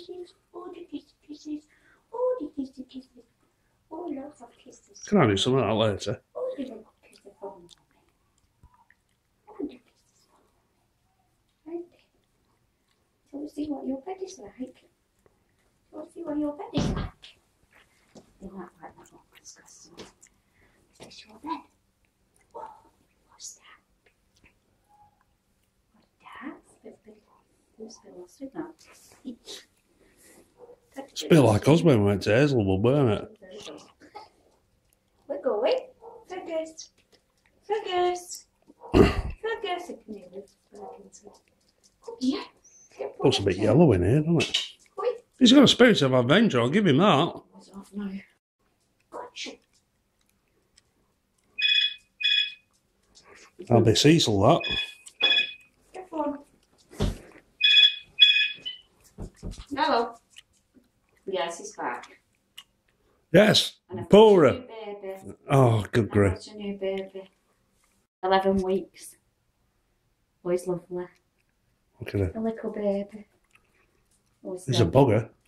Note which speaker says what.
Speaker 1: kisses. Oh, the kissy kisses. Oh, the kissy kisses. Oh, lots of kisses.
Speaker 2: Can I do some of that later?
Speaker 1: Oh, the little kisses for me. Oh, the kisses for me. Right there. So we'll see what your bed is like. We'll see what your bed is like. They might like that one, disgusting. Is this your bed? Oh, what's that? What's that?
Speaker 2: It's a bit like us when we went to Hazelwood, weren't it?
Speaker 1: We're going. Fergus. Fergus. Fergus. I can hear it. Oh, yeah.
Speaker 2: Looks a bit yellow in here, doesn't it?
Speaker 1: Oi.
Speaker 2: He's got a spirit of adventure, I'll give him that.
Speaker 1: I don't know. Gotcha.
Speaker 2: That'll be Cecil, that.
Speaker 1: Get on. Hello. Yes, he's back.
Speaker 2: Yes,
Speaker 1: And I've
Speaker 2: Pora.
Speaker 1: got a new baby.
Speaker 2: Oh, good grief.
Speaker 1: I've got a new baby. 11 weeks. Oh, he's lovely.
Speaker 2: Look at it.
Speaker 1: A little baby. Oh,
Speaker 2: He's a bugger.